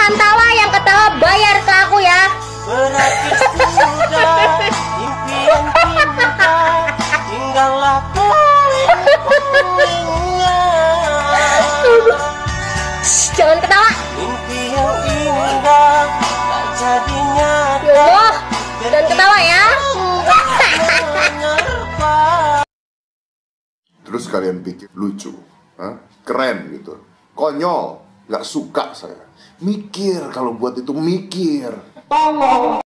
Jangan tawa, yang ketawa bayar ke aku ya. Berakhir sudah impian cinta, tinggallah puingnya. Jangan ketawa. Mimpi yang indah tak jadi nyata. Ya Allah, jangan ketawa ya. Terus kalian pikir lucu, keren gitu, konyol, nggak suka saya. Mikir, kalau buat itu mikir.